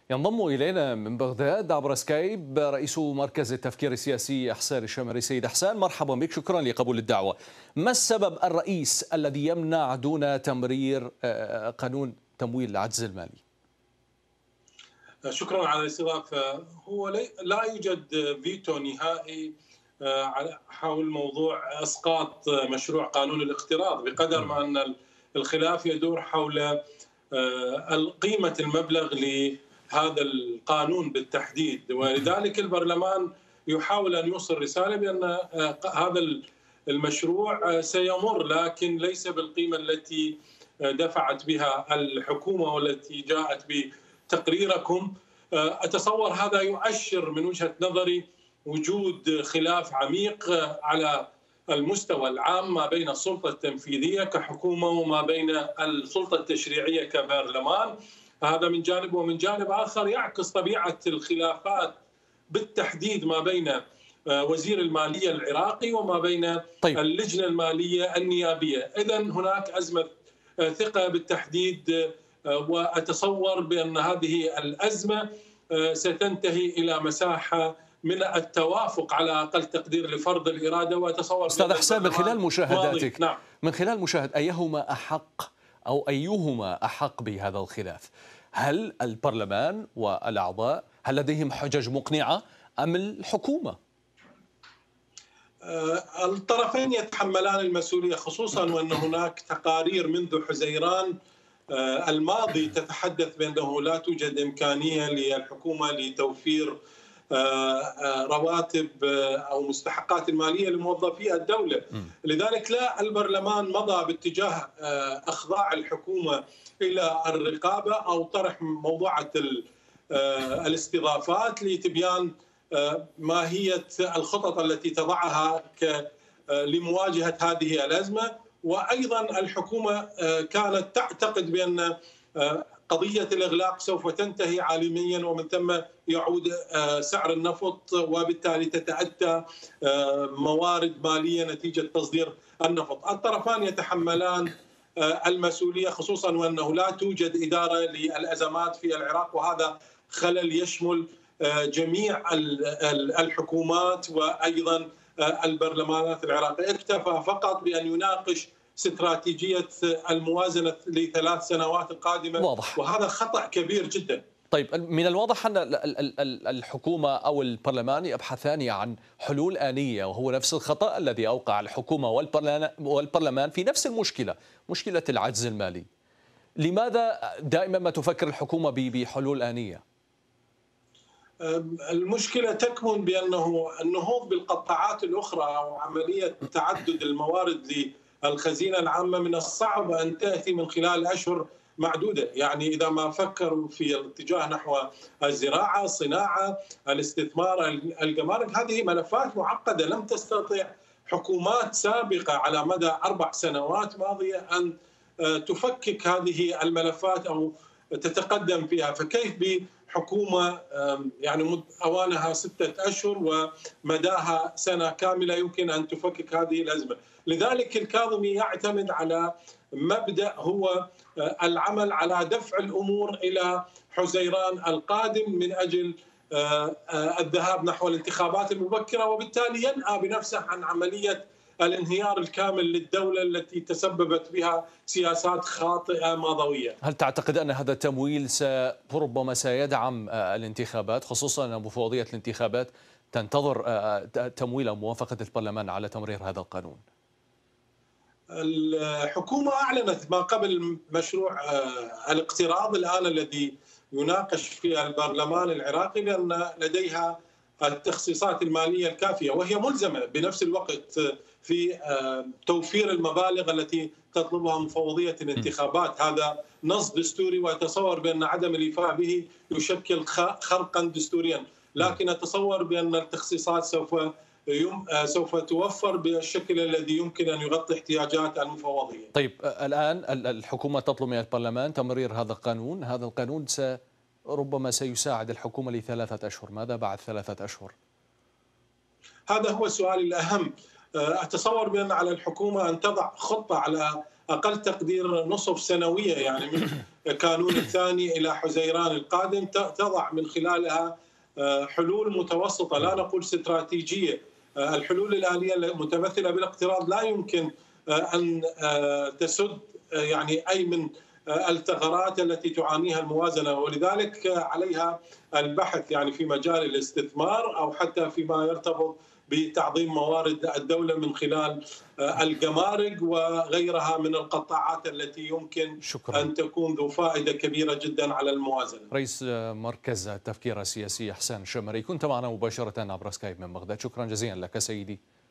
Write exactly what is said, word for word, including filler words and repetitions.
ينضم إلينا من بغداد عبر سكايب رئيس مركز التفكير السياسي إحسان الشامري. سيد إحسان، مرحبا بك، شكرا لقبول الدعوة. ما السبب الرئيس الذي يمنع دون تمرير قانون تمويل العجز المالي؟ شكرا على الاستضافة. هو لا يوجد فيتو نهائي حول موضوع اسقاط مشروع قانون الاقتراض، بقدر ما ان الخلاف يدور حول قيمة المبلغ لهذا القانون بالتحديد، ولذلك البرلمان يحاول ان يوصل رسالة بان هذا المشروع سيمر، لكن ليس بالقيمة التي دفعت بها الحكومة والتي جاءت بتقريركم. أتصور هذا يؤشر من وجهة نظري وجود خلاف عميق على المستوى العام ما بين السلطة التنفيذية كحكومة وما بين السلطة التشريعية كبرلمان. هذا من جانب، ومن جانب آخر يعكس طبيعة الخلافات بالتحديد ما بين وزير المالية العراقي وما بين طيب. اللجنة المالية النيابية. إذن هناك أزمة ثقة بالتحديد، وأتصور بأن هذه الأزمة ستنتهي إلى مساحة من التوافق على أقل تقدير لفرض الإرادة. وأتصور أستاذ إحسان، من خلال مشاهداتك نعم. من خلال مشاهد أيهما أحق أو أيهما أحق بهذا الخلاف؟ هل البرلمان والأعضاء هل لديهم حجج مقنعة أم الحكومة؟ الطرفين يتحملان المسؤولية، خصوصا وأن هناك تقارير منذ حزيران الماضي تتحدث بأنه لا توجد إمكانية للحكومة لتوفير رواتب أو مستحقات المالية لموظفي الدولة. لذلك لا، البرلمان مضى باتجاه إخضاع الحكومة إلى الرقابة أو طرح موضوعة الاستضافات لتبيان ماهية الخطط التي تضعها لمواجهة هذه الأزمة. وأيضا الحكومة كانت تعتقد بأن قضية الإغلاق سوف تنتهي عالميا، ومن ثم يعود سعر النفط وبالتالي تتأتى موارد مالية نتيجة تصدير النفط. الطرفان يتحملان المسؤولية، خصوصا وأنه لا توجد إدارة للأزمات في العراق، وهذا خلل يشمل جميع الحكومات وأيضا البرلمانات العراقية. اكتفى فقط بأن يناقش استراتيجية الموازنة لثلاث سنوات القادمة، واضح. وهذا خطأ كبير جدا. طيب، من الواضح أن الحكومة أو البرلمان يبحثان عن حلول آنية، وهو نفس الخطأ الذي أوقع الحكومة والبرلمان في نفس المشكلة، مشكلة العجز المالي. لماذا دائما ما تفكر الحكومة بحلول آنية؟ المشكلة تكمن بأنه النهوض بالقطاعات الأخرى أو عملية تعدد الموارد للخزينة العامة من الصعب أن تأتي من خلال أشهر معدودة. يعني إذا ما فكروا في الاتجاه نحو الزراعة، الصناعة، الاستثمار، الجمارك، هذه ملفات معقدة لم تستطع حكومات سابقة على مدى أربع سنوات ماضية أن تفكك هذه الملفات أو تتقدم فيها. فكيف بحكومة يعني أوانها ستة أشهر ومداها سنة كاملة يمكن أن تفكك هذه الأزمة؟ لذلك الكاظمي يعتمد على مبدأ هو العمل على دفع الأمور إلى حزيران القادم من أجل الذهاب نحو الانتخابات المبكرة، وبالتالي ينأى بنفسه عن عملية الانهيار الكامل للدولة التي تسببت بها سياسات خاطئة ماضوية. هل تعتقد أن هذا التمويل ربما سيدعم الانتخابات، خصوصا أن مفوضية الانتخابات تنتظر تمويل أو موافقة البرلمان على تمرير هذا القانون؟ الحكومة أعلنت ما قبل مشروع الاقتراض الآن الذي يناقش في البرلمان العراقي بأن لديها التخصيصات المالية الكافية، وهي ملزمة بنفس الوقت في توفير المبالغ التي تطلبها مفوضية الانتخابات. هذا نص دستوري، وأتصور بأن عدم الإيفاء به يشكل خرقا دستوريا، لكن أتصور بأن التخصيصات سوف سوف توفر بالشكل الذي يمكن أن يغطي احتياجات المفوضية. طيب، الآن الحكومة تطلب من البرلمان تمرير هذا القانون. هذا القانون ربما سيساعد الحكومة لثلاثة أشهر. ماذا بعد ثلاثة أشهر؟ هذا هو السؤال الأهم. أتصور بأن على الحكومة أن تضع خطة على أقل تقدير نصف سنوية، يعني من كانون الثاني إلى حزيران القادم، تضع من خلالها حلول متوسطة، لا نقول استراتيجية. الحلول الآلية المتمثلة بالاقتراض لا يمكن أن تسد يعني أي من الثغرات التي تعانيها الموازنة، ولذلك عليها البحث يعني في مجال الاستثمار أو حتى فيما يرتبط بتعظيم موارد الدولة من خلال الجمارك وغيرها من القطاعات التي يمكن شكرا. أن تكون ذو فائدة كبيرة جدا على الموازنة. رئيس مركز التفكير السياسي حسان الشمري كنت معنا مباشرة عبر سكايب من بغداد، شكرا جزيلا لك سيدي.